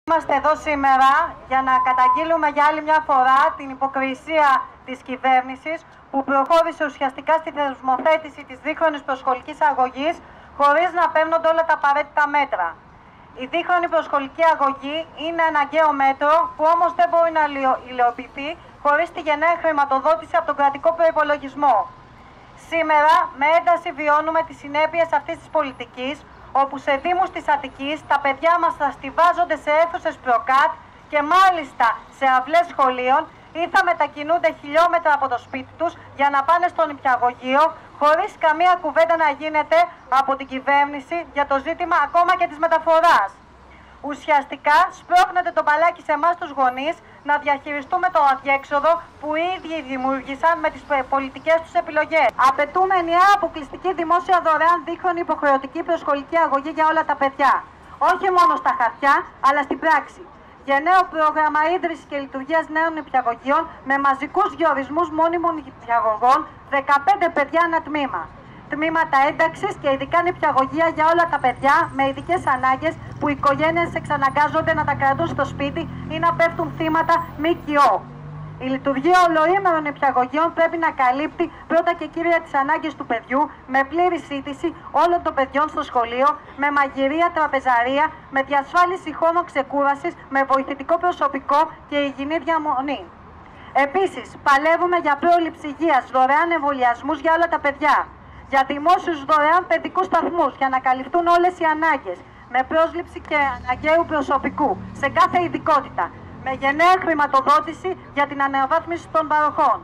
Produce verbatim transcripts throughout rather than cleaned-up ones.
Είμαστε εδώ σήμερα για να καταγγείλουμε για άλλη μια φορά την υποκρισία της κυβέρνησης που προχώρησε ουσιαστικά στη θεσμοθέτηση της δίχρονης προσχολικής αγωγής χωρίς να παίρνονται όλα τα απαραίτητα μέτρα. Η δίχρονη προσχολική αγωγή είναι αναγκαίο μέτρο που όμως δεν μπορεί να υλοποιηθεί χωρίς τη γενναία χρηματοδότηση από τον κρατικό προϋπολογισμό. Σήμερα με ένταση βιώνουμε τις συνέπειες αυτής της πολιτικής, όπου σε δήμους της Αττικής τα παιδιά μας θα στιβάζονται σε αίθουσες προκάτ και μάλιστα σε αυλές σχολείων ή θα μετακινούνται χιλιόμετρα από το σπίτι τους για να πάνε στο νηπιαγωγείο, χωρίς καμία κουβέντα να γίνεται από την κυβέρνηση για το ζήτημα ακόμα και της μεταφοράς. Ουσιαστικά σπρώχνεται το μπαλάκι σε εμάς τους γονείς να διαχειριστούμε το αδιέξοδο που οι ίδιοι δημιούργησαν με τις πολιτικές τους επιλογές. Απαιτούμε ενιαία αποκλειστική δημόσια δωρεάν δίχρονη υποχρεωτική προσχολική αγωγή για όλα τα παιδιά. Όχι μόνο στα χαρτιά, αλλά στην πράξη. Γενναίο πρόγραμμα ίδρυσης και λειτουργίας νέων νηπιαγωγείων με μαζικούς διορισμούς μόνιμων νηπιαγωγών, δεκαπέντε παιδιά ένα τμήμα. Τμήματα ένταξης και ειδικά νηπιαγωγεία για όλα τα παιδιά με ειδικές ανάγκες που οι οικογένειες εξαναγκάζονται να τα κρατούν στο σπίτι ή να πέφτουν θύματα ΜΚΟ. Η λειτουργία ολοήμερων νηπιαγωγείων πρέπει να καλύπτει πρώτα και κύρια τις ανάγκες του παιδιού με πλήρη σύντηση όλων των παιδιών στο σχολείο, με μαγειρία, τραπεζαρία, με διασφάλιση χώρων ξεκούρασης, με βοηθητικό προσωπικό και υγιεινή διαμονή. Επίσης, παλεύουμε για πρόληψη υγείας, δωρεάν εμβολιασμούς για όλα τα παιδιά. Για δημόσιους δωρεάν παιδικούς σταθμούς για να καλυφθούν όλες οι ανάγκες, με πρόσληψη και αναγκαίου προσωπικού σε κάθε ειδικότητα, με γενναία χρηματοδότηση για την αναβάθμιση των παροχών.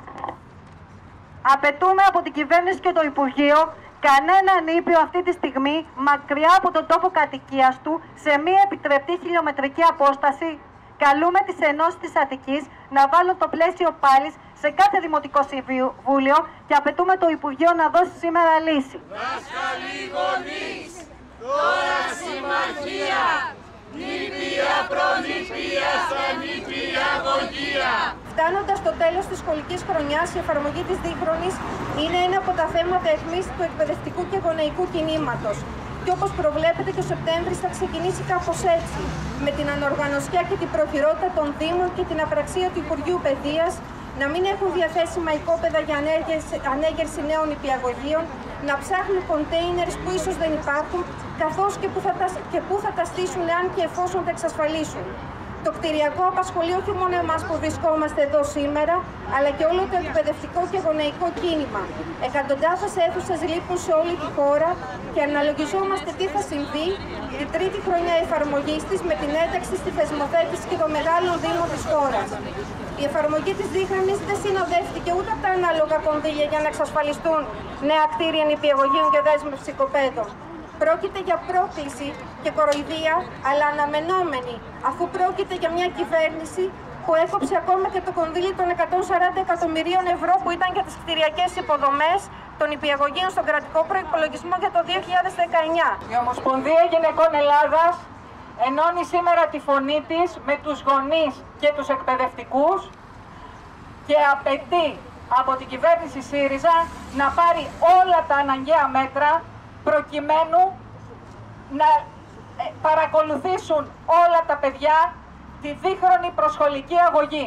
Απαιτούμε από την κυβέρνηση και το Υπουργείο κανένα νήπιο αυτή τη στιγμή μακριά από τον τόπο κατοικίας του σε μία επιτρεπτή χιλιομετρική απόσταση. Καλούμε τις ενώσεις της Αττικής να βάλουν το πλαίσιο πάλης σε κάθε δημοτικό συμβούλιο και απαιτούμε το Υπουργείο να δώσει σήμερα λύση. Δάσκαλοι γονείς, τώρα συμμαχία, νηπία προνηπία στα νηπιαγωγεία. Φτάνοντας στο τέλος της σχολικής χρονιάς, η εφαρμογή της δίχρονης είναι ένα από τα θέματα αιχμής του εκπαιδευτικού και γονεϊκού κινήματος. Και όπως προβλέπεται και ο Σεπτέμβρης θα ξεκινήσει κάπως έτσι, με την ανοργανωσιά και την προχειρότητα των Δήμων και την απραξία του Υπουργείου Παιδείας να μην έχουν διαθέσιμα οικόπεδα για ανέγερση νέων νηπιαγωγείων, να ψάχνουν κοντέινερς που ίσως δεν υπάρχουν, καθώς και που θα τα, και που θα τα στήσουν αν και εφόσον τα εξασφαλίσουν. Το κτηριακό απασχολεί όχι μόνο εμάς που βρισκόμαστε εδώ σήμερα, αλλά και όλο το εκπαιδευτικό και γονεϊκό κίνημα. Εκατοντάδες αίθουσες λείπουν σε όλη τη χώρα και αναλογιζόμαστε τι θα συμβεί την τρίτη χρονιά εφαρμογής της με την ένταξη στη θεσμοθέτηση και των μεγάλων δήμων της χώρας. Η εφαρμογή της δίχρονης δεν συνοδεύτηκε ούτε από τα ανάλογα κονδύλια για να εξασφαλιστούν νέα κτίρια νηπιαγωγείων και δέσμευση οικοπαίδων. Πρόκειται για πρόκληση και κοροϊδία, αλλά αναμενόμενη, αφού πρόκειται για μια κυβέρνηση που έκοψε ακόμα και το κονδύλι των εκατόν σαράντα εκατομμυρίων ευρώ που ήταν για τις κτηριακές υποδομές των νηπιαγωγείων στον κρατικό προϋπολογισμό για το δύο χιλιάδες δεκαεννιά. Η Ομοσπονδία Γυναικών Ελλάδας ενώνει σήμερα τη φωνή της με τους γονείς και τους εκπαιδευτικούς και απαιτεί από την κυβέρνηση ΣΥΡΙΖΑ να πάρει όλα τα αναγκαία μέτρα προκειμένου να παρακολουθήσουν όλα τα παιδιά τη δίχρονη προσχολική αγωγή.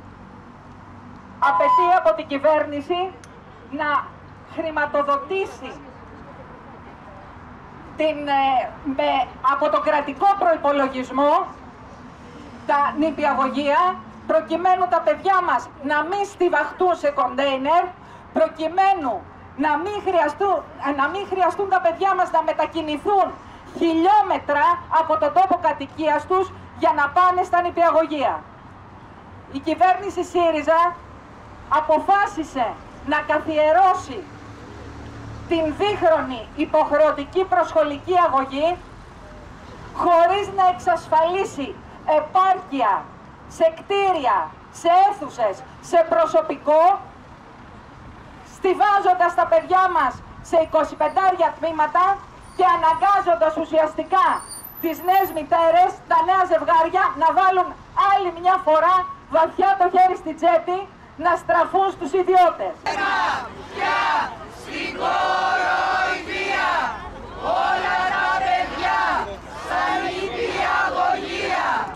Απαιτεί από την κυβέρνηση να χρηματοδοτήσει την, με, από τον κρατικό προϋπολογισμό τα νηπιαγωγεία, προκειμένου τα παιδιά μας να μην στιβαχτούν σε κοντέινερ, προκειμένου να μην, χρειαστούν, να μην χρειαστούν τα παιδιά μας να μετακινηθούν χιλιόμετρα από τον τόπο κατοικίας τους για να πάνε στα νηπιαγωγεία. Η κυβέρνηση ΣΥΡΙΖΑ αποφάσισε να καθιερώσει την δίχρονη υποχρεωτική προσχολική αγωγή χωρίς να εξασφαλίσει επάρκεια σε κτίρια, σε αίθουσες, σε προσωπικό, στιβάζοντας τα παιδιά μας σε εικοσιπεντάρια τμήματα και αναγκάζοντας ουσιαστικά τις νέες μητέρες, τα νέα ζευγάρια να βάλουν άλλη μια φορά βαθιά το χέρι στη τσέπη, να στραφούν στους ιδιώτες. Πια στην κοροϊδία, όλα τα παιδιά στα νηπιαγωγεία.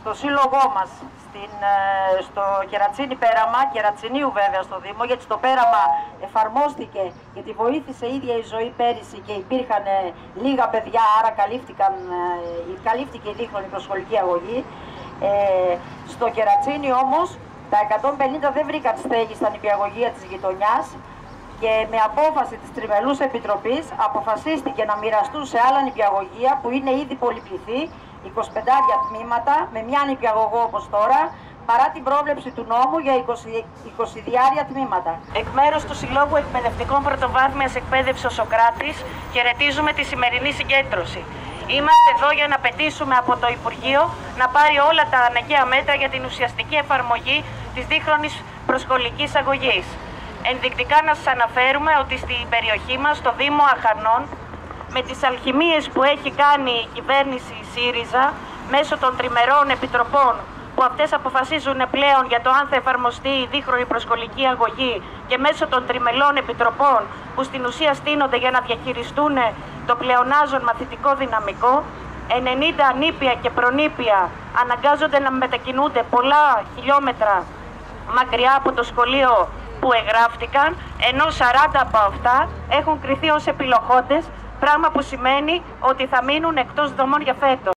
στο σύλλογό μας, στην, στο Κερατσίνι Πέραμα, Κερατσινίου βέβαια στο Δήμο, γιατί το Πέραμα εφαρμόστηκε γιατί βοήθησε η ίδια η ζωή πέρυσι και υπήρχαν λίγα παιδιά, άρα καλύφθηκαν, καλύφθηκε η δίχρονη προσχολική αγωγή. Ε, στο Κερατσίνι όμως τα εκατόν πενήντα δεν βρήκαν στέγη στα νηπιαγωγεία της γειτονιάς και με απόφαση της Τριμελούς Επιτροπής αποφασίστηκε να μοιραστούν σε άλλα νηπιαγωγεία που είναι ήδη πολυπληθή, είκοσι πέντε τμήματα με μια νηπιαγωγό όπως τώρα, παρά την πρόβλεψη του νόμου για είκοσι διάρκεια τμήματα. Εκ μέρους του Συλλόγου Εκπαιδευτικών Πρωτοβάθμιας Εκπαίδευσης ο Σοκράτης χαιρετίζουμε τη σημερινή συγκέντρωση. Είμαστε εδώ για να πετήσουμε από το Υπουργείο να πάρει όλα τα αναγκαία μέτρα για την ουσιαστική εφαρμογή της δίχρονης προσχολικής αγωγής. Ενδεικτικά να σας αναφέρουμε ότι στην περιοχή μας, στο Δήμο Αχανών, με τις αλχημίες που έχει κάνει η κυβέρνηση ΣΥΡΙΖΑ μέσω των τριμερών επιτροπών, που αυτές αποφασίζουν πλέον για το αν θα εφαρμοστεί η δίχρονη προσχολική αγωγή, και μέσω των τριμελών επιτροπών που στην ουσία στείνονται για να διαχειριστούν το πλεονάζον μαθητικό δυναμικό, ενενήντα νήπια και προνήπια αναγκάζονται να μετακινούνται πολλά χιλιόμετρα μακριά από το σχολείο που εγγράφτηκαν, ενώ σαράντα από αυτά έχουν κριθεί ως επιλοχόντες, πράγμα που σημαίνει ότι θα μείνουν εκτός δομών για φέτος.